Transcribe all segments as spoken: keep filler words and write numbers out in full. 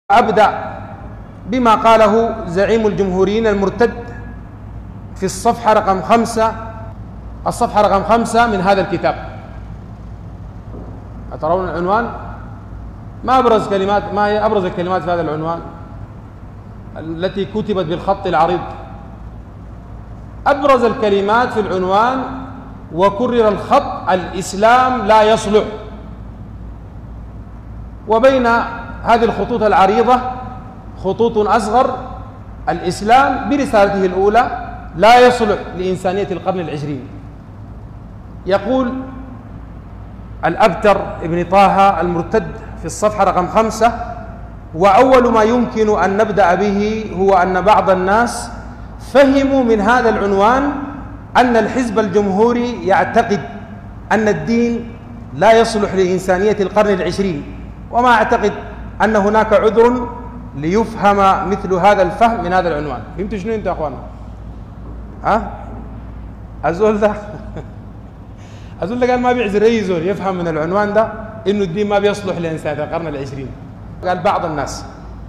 أبدأ بما قاله زعيم الجمهوريين المرتد في الصفحة رقم خمسة الصفحة رقم خمسة من هذا الكتاب. أترون العنوان؟ ما أبرز كلمات ما هي أبرز الكلمات في هذا العنوان التي كتبت بالخط العريض؟ أبرز الكلمات في العنوان وكرر الخط: الإسلام لا يصلح. وبين هذه الخطوط العريضة خطوط أصغر: الإسلام برسالته الأولى لا يصلح لإنسانية القرن العشرين. يقول الأبتر ابن طه المرتد في الصفحة رقم خمسة: وأول ما يمكن أن نبدأ به هو أن بعض الناس فهموا من هذا العنوان أن الحزب الجمهوري يعتقد أن الدين لا يصلح لإنسانية القرن العشرين، وما أعتقد أن هناك عذر ليفهم مثل هذا الفهم من هذا العنوان. فهمتوا شنو أنتوا يا أخوانا؟ ها؟ الزول ده الزول ده قال ما بيعذر أي زول يفهم من العنوان ده إنه الدين ما بيصلح لإنسانية القرن العشرين. قال بعض الناس،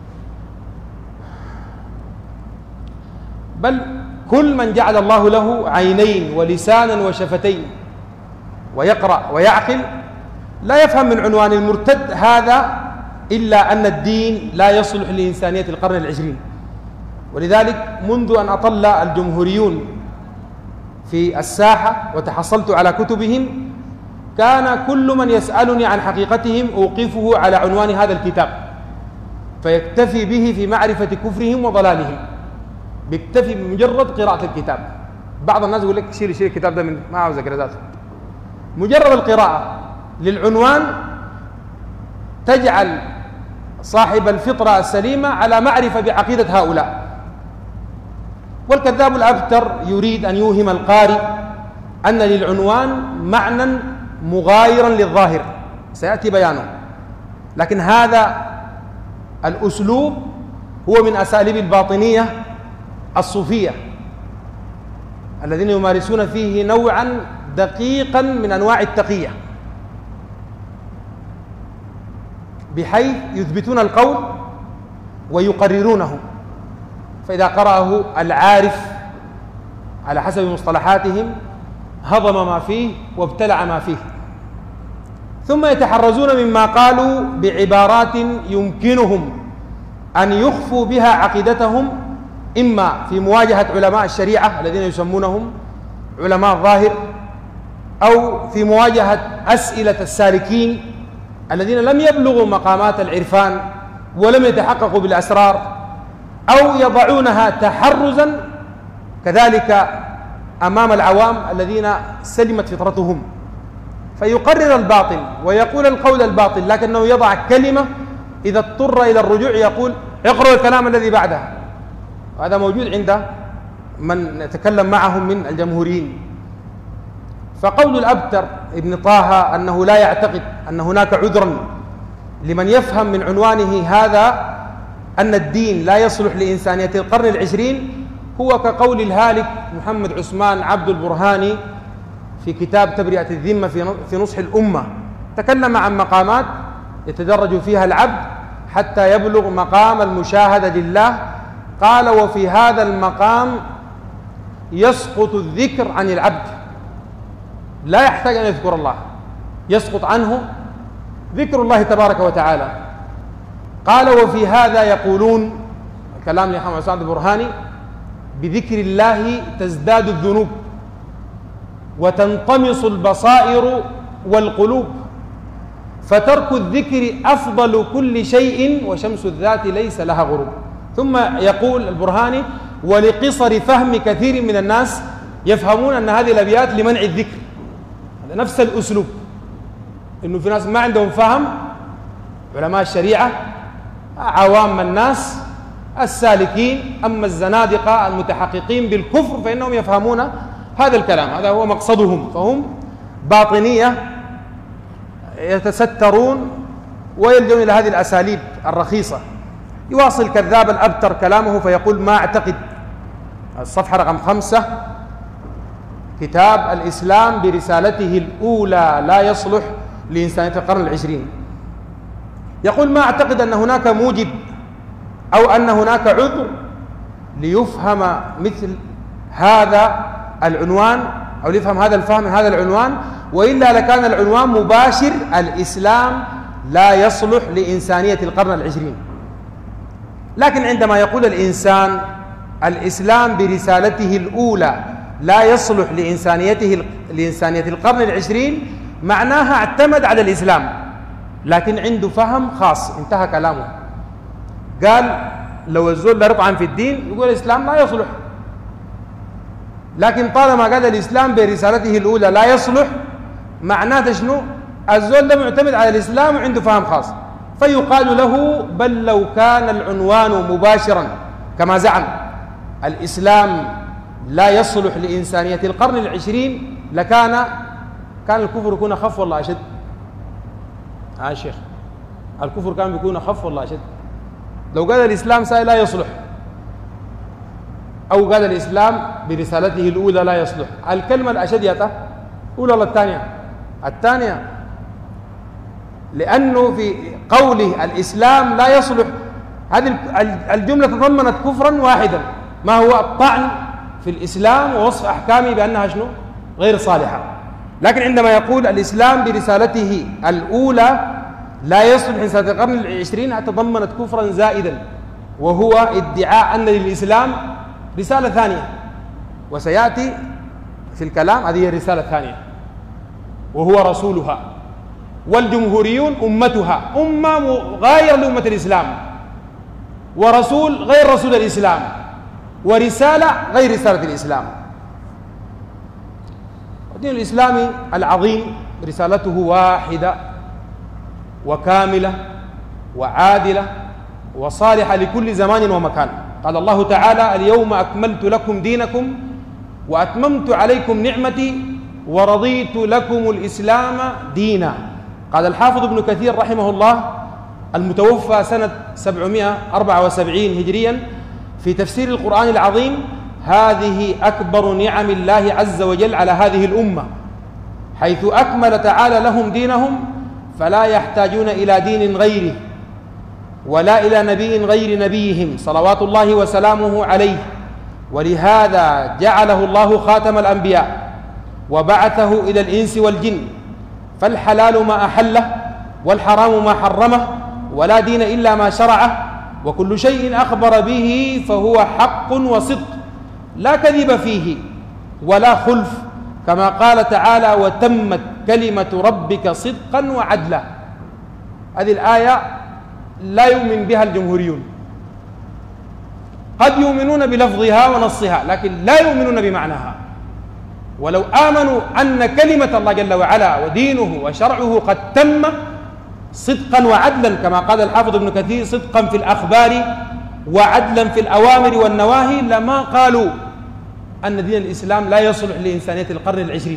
بل كل من جعل الله له عينين ولسانا وشفتين ويقرأ ويعقل لا يفهم من عنوان المرتد هذا إلا أن الدين لا يصلح لإنسانية القرن العشرين. ولذلك منذ أن أطل الجمهوريون في الساحة وتحصلت على كتبهم كان كل من يسألني عن حقيقتهم أوقفه على عنوان هذا الكتاب فيكتفي به في معرفة كفرهم وضلالهم، بيكتفي بمجرد قراءة الكتاب. بعض الناس يقول لك شيل شيل الكتاب ده من ما عاوز أقرأ ذاته. مجرد القراءة للعنوان تجعل صاحب الفطرة السليمة على معرفة بعقيدة هؤلاء. والكذاب الأبتر يريد أن يوهم القارئ أن للعنوان معنى مغايرا للظاهر سيأتي بيانه، لكن هذا الأسلوب هو من أساليب الباطنية الصوفية الذين يمارسون فيه نوعا دقيقا من أنواع التقية، بحيث يثبتون القول ويقررونه، فإذا قرأه العارف على حسب مصطلحاتهم هضم ما فيه وابتلع ما فيه، ثم يتحرزون مما قالوا بعبارات يمكنهم أن يخفوا بها عقيدتهم، إما في مواجهة علماء الشريعة الذين يسمونهم علماء الظاهر، أو في مواجهة أسئلة السالكين الذين لم يبلغوا مقامات العرفان ولم يتحققوا بالأسرار، أو يضعونها تحرزا كذلك أمام العوام الذين سلمت فطرتهم، فيقرر الباطل ويقول القول الباطل، لكنه يضع كلمة إذا اضطر إلى الرجوع يقول اقرأوا الكلام الذي بعدها. وهذا موجود عند من نتكلم معهم من الجمهوريين. فقول الأبتر ابن طه أنه لا يعتقد أن هناك عذرا لمن يفهم من عنوانه هذا أن الدين لا يصلح لإنسانية القرن العشرين هو كقول الهالك محمد عثمان عبد البرهاني في كتاب تبرئة الذمة في نصح الأمة. تكلم عن مقامات يتدرج فيها العبد حتى يبلغ مقام المشاهدة لله. قال: وفي هذا المقام يسقط الذكر عن العبد، لا يحتاج أن يذكر الله، يسقط عنه ذكر الله تبارك وتعالى. قال: وفي هذا يقولون، الكلام لمحمد عثمان البرهاني، بذكر الله تزداد الذنوب وتنطمس البصائر والقلوب، فترك الذكر أفضل كل شيء وشمس الذات ليس لها غروب. ثم يقول البرهاني: ولقصر فهم كثير من الناس يفهمون أن هذه الأبيات لمنع الذكر. هذا نفس الأسلوب، إنه في ناس ما عندهم فهم، علماء الشريعة، عوام الناس السالكين، أما الزنادقة المتحققين بالكفر فإنهم يفهمون هذا الكلام، هذا هو مقصدهم، فهم باطنية يتسترون ويلجون إلى هذه الأساليب الرخيصة. يواصل كذاب الأبتر كلامه فيقول: ما أعتقد، الصفحة رقم خمسة، كتاب الإسلام برسالته الأولى لا يصلح لإنسانية القرن العشرين، يقول: ما أعتقد أن هناك موجب أو أن هناك عذر ليفهم مثل هذا العنوان أو ليفهم هذا الفهم من هذا العنوان، وإلا لكان العنوان مباشر: الإسلام لا يصلح لإنسانية القرن العشرين. لكن عندما يقول الإنسان الإسلام برسالته الأولى لا يصلح لإنسانيته لإنسانية القرن العشرين، معناها اعتمد على الإسلام لكن عنده فهم خاص، انتهى كلامه. قال لو الزول لا يطعن في الدين يقول الإسلام لا يصلح، لكن طالما قال الإسلام برسالته الأولى لا يصلح، معناته شنو؟ الزول ده معتمد على الإسلام وعنده فهم خاص، فيقال له بل لو كان العنوان مباشرا كما زعم الإسلام لا يصلح لإنسانية القرن العشرين لكان كان الكفر يكون أخف والله أشد. ها آه شيخ، الكفر كان بيكون أخف والله أشد. لو قال الإسلام لا يصلح أو قال الإسلام برسالته الأولى لا يصلح، الكلمة الأشد يا أولى ولا الثانية؟ الثانية، لأنه في قوله الإسلام لا يصلح هذه الجملة تضمنت كفرا واحدا، ما هو الطعن في الإسلام ووصف أحكامه بأنها شنو؟ غير صالحة. لكن عندما يقول الإسلام برسالته الأولى لا يصلح لإنسانية القرن العشرين تضمنت كفرا زائدا، وهو ادعاء أن للإسلام رسالة ثانية، وسيأتي في الكلام هذه الرسالة الثانية وهو رسولها، والجمهوريون أمتها، أمة غير لأمة الإسلام، ورسول غير رسول الإسلام، ورسالة غير رسالة الإسلام. الدين الإسلامي العظيم رسالته واحدة وكاملة وعادلة وصالحة لكل زمان ومكان. قال الله تعالى: اليوم أكملت لكم دينكم وأتممت عليكم نعمتي ورضيت لكم الإسلام دينا. قال الحافظ ابن كثير رحمه الله المتوفى سنة سبعمائة وأربعة وسبعين هجريا في تفسير القرآن العظيم: هذه أكبر نعم الله عز وجل على هذه الأمة، حيث أكمل تعالى لهم دينهم فلا يحتاجون إلى دين غيره ولا إلى نبي غير نبيهم صلوات الله وسلامه عليه، ولهذا جعله الله خاتم الأنبياء وبعثه إلى الإنس والجن، فالحلال ما أحله والحرام ما حرمه، ولا دين إلا ما شرعه، وكل شيء أخبر به فهو حق وصدق لا كذب فيه ولا خلف، كما قال تعالى: وتمت كلمة ربك صدقا وعدلا. هذه الآية لا يؤمن بها الجمهوريون، قد يؤمنون بلفظها ونصها لكن لا يؤمنون بمعناها. ولو آمنوا أن كلمة الله جل وعلا ودينه وشرعه قد تم صدقا وعدلا، كما قال الحافظ ابن كثير: صدقا في الأخبار وعدلا في الأوامر والنواهي، لما قالوا أن دين الإسلام لا يصلح لإنسانية القرن العشرين.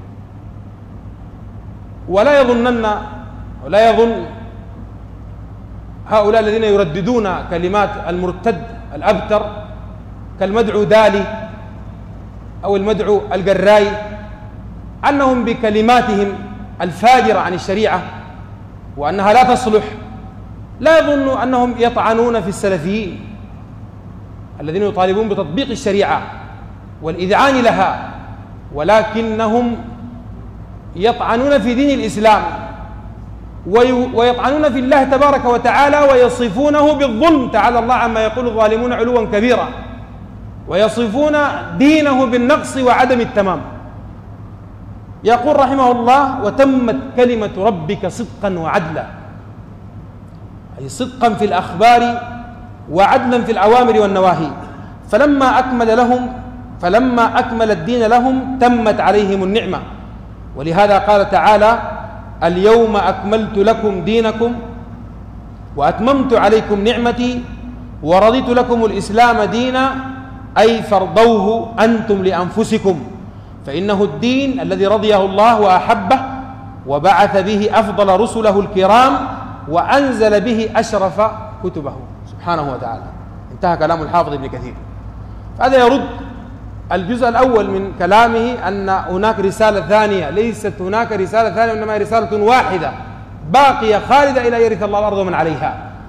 ولا يظنن ولا يظن هؤلاء الذين يرددون كلمات المرتد الأبتر كالمدعو دالي أو المدعو القراي أنهم بكلماتهم الفاجرة عن الشريعة وأنها لا تصلح لا يظنوا أنهم يطعنون في السلفيين الذين يطالبون بتطبيق الشريعة والإذعان لها، ولكنهم يطعنون في دين الإسلام ويطعنون في الله تبارك وتعالى ويصفونه بالظلم، تعالى الله عما يقول الظالمون علوا كبيرا، ويصفون دينه بالنقص وعدم التمام. يقول رحمه الله: وتمت كلمة ربك صدقا وعدلا، أي صدقا في الأخبار وعدلا في الأوامر والنواهي. فلما أكمل لهم فلما أكمل الدين لهم تمت عليهم النعمة، ولهذا قال تعالى: اليوم أكملت لكم دينكم وأتممت عليكم نعمتي ورضيت لكم الإسلام دينا، أي فرضوه أنتم لأنفسكم، فإنه الدين الذي رضيه الله وأحبه وبعث به أفضل رسله الكرام وأنزل به أشرف كتبه سبحانه وتعالى. انتهى كلام الحافظ ابن كثير. هذا يرد الجزء الأول من كلامه أن هناك رسالة ثانية. ليست هناك رسالة ثانية، إنما رسالة واحدة باقية خالدة إلى يرث الله الأرض ومن عليها.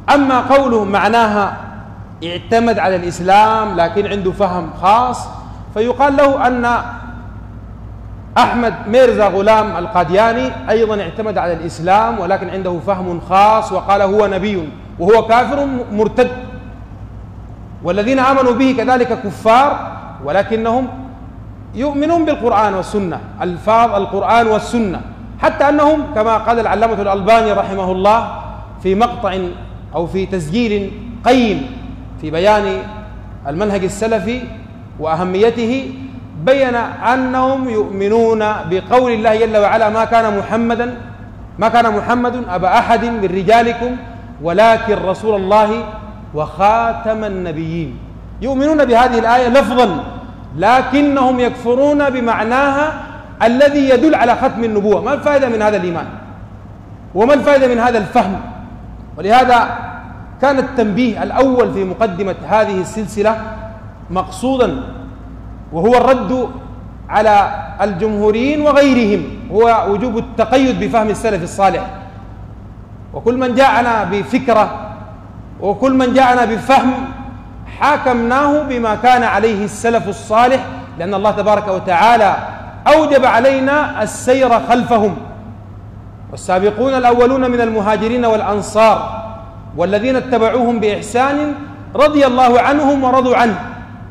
أما قوله معناها اعتمد على الإسلام لكن عنده فهم خاص، فيقال له أن أحمد ميرزا غلام القادياني أيضا اعتمد على الإسلام ولكن عنده فهم خاص وقال هو نبي وهو كافر مرتد، والذين آمنوا به كذلك كفار ولكنهم يؤمنون بالقرآن والسنة، ألفاظ القرآن والسنة، حتى أنهم كما قال العلامة الألباني رحمه الله في مقطع أو في تسجيل قيم في بيان المنهج السلفي وأهميته، بين أنهم يؤمنون بقول الله جل وعلا ما كان محمدا ما كان محمد أبا أحد من رجالكم ولكن رسول الله وخاتم النبيين. يؤمنون بهذه الآية لفظا لكنهم يكفرون بمعناها الذي يدل على ختم النبوة. ما الفائدة من هذا الإيمان وما الفائدة من هذا الفهم؟ ولهذا كان التنبيه الأول في مقدمة هذه السلسلة مقصودا، وهو الرد على الجمهوريين وغيرهم، هو وجوب التقيد بفهم السلف الصالح. وكل من جاءنا بفكرة وكل من جاءنا بفهم حاكمناه بما كان عليه السلف الصالح، لأن الله تبارك وتعالى أوجب علينا السير خلفهم. والسابقون الأولون من المهاجرين والأنصار والذين اتبعوهم بإحسان رضي الله عنهم ورضوا عنه.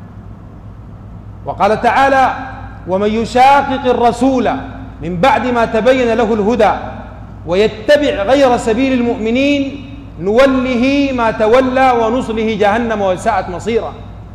وقال تعالى ومن يشاقق الرسول من بعد ما تبين له الهدى ويتبع غير سبيل المؤمنين نوله ما تولى ونصله جهنم وساءت مصيرا.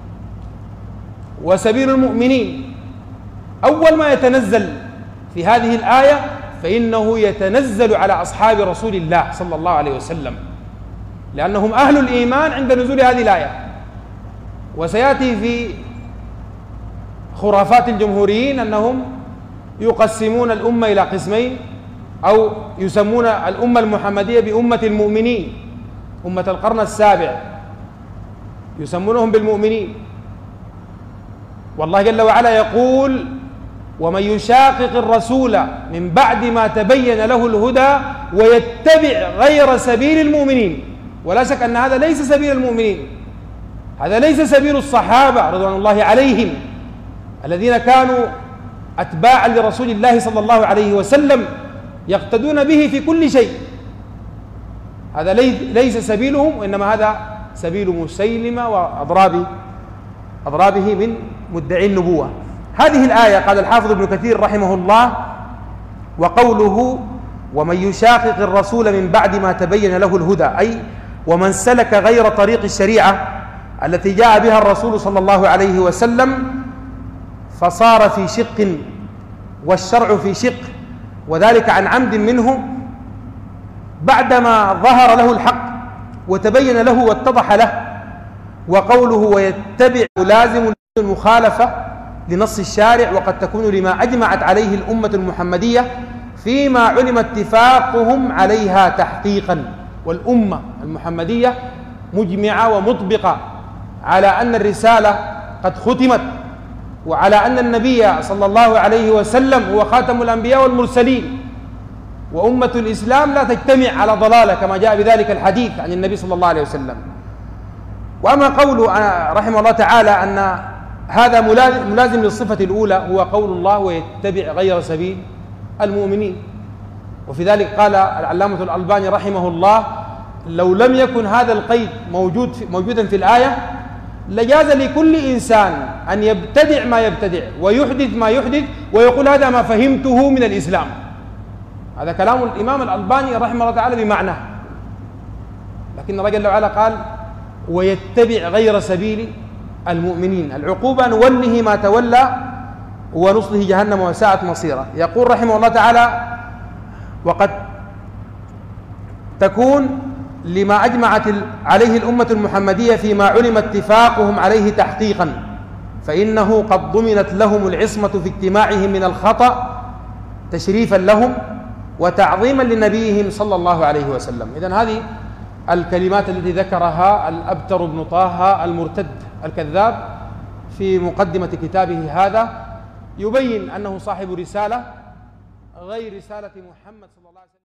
وسبيل المؤمنين أول ما يتنزل في هذه الآية فإنه يتنزل على أصحاب رسول الله صلى الله عليه وسلم، لأنهم أهل الإيمان عند نزول هذه الآية. وسيأتي في خرافات الجمهوريين أنهم يقسمون الأمة إلى قسمين، أو يسمون الأمة المحمدية بأمة المؤمنين، أمة القرن السابع يسمونهم بالمؤمنين. والله جل وعلا يقول ومن يشاقق الرسول من بعد ما تبين له الهدى ويتبع غير سبيل المؤمنين. ولا شك أن هذا ليس سبيل المؤمنين، هذا ليس سبيل الصحابة رضوان الله عليهم الذين كانوا أتباعا لرسول الله صلى الله عليه وسلم يقتدون به في كل شيء. هذا ليس سبيلهم، وإنما هذا سبيل مسيلمة وأضراب أضرابه من مدعي النبوة. هذه الآية قال الحافظ ابن كثير رحمه الله وقوله ومن يشاقق الرسول من بعد ما تبين له الهدى، أي ومن سلك غير طريق الشريعة التي جاء بها الرسول صلى الله عليه وسلم فصار في شق والشرع في شق، وذلك عن عمد منه بعدما ظهر له الحق وتبين له واتضح له. وقوله ويتبع لازم المخالفة لنص الشارع، وقد تكون لما أجمعت عليه الأمة المحمدية فيما علم اتفاقهم عليها تحقيقا. والأمة المحمدية مجمعة ومطبقة على أن الرسالة قد ختمت، وعلى أن النبي صلى الله عليه وسلم هو خاتم الأنبياء والمرسلين، وأمة الإسلام لا تجتمع على ضلالة كما جاء بذلك الحديث عن النبي صلى الله عليه وسلم. وأما قوله رحمه الله تعالى أن هذا ملازم للصفة الأولى هو قول الله ويتبع غير سبيل المؤمنين. وفي ذلك قال العلامة الألباني رحمه الله لو لم يكن هذا القيد موجود في موجودا في الآية لجاز لكل إنسان أن يبتدع ما يبتدع ويحدث ما يحدث ويقول هذا ما فهمته من الإسلام. هذا كلام الإمام الألباني رحمه الله تعالى بمعنى، لكن الله جل وعلا قال ويتبع غير سبيل المؤمنين، العقوبة نوله ما تولى ونصله جهنم وساءت مصيرا. يقول رحمه الله تعالى وقد تكون لما أجمعت عليه الأمة المحمدية فيما علم اتفاقهم عليه تحقيقا، فإنه قد ضمنت لهم العصمة في اجتماعهم من الخطأ تشريفا لهم وتعظيما لنبيهم صلى الله عليه وسلم. إذن هذه الكلمات التي ذكرها الأبتر بن طه المرتد الكذاب في مقدمة كتابه هذا يبين أنه صاحب رسالة غير رسالة محمد صلى الله عليه وسلم.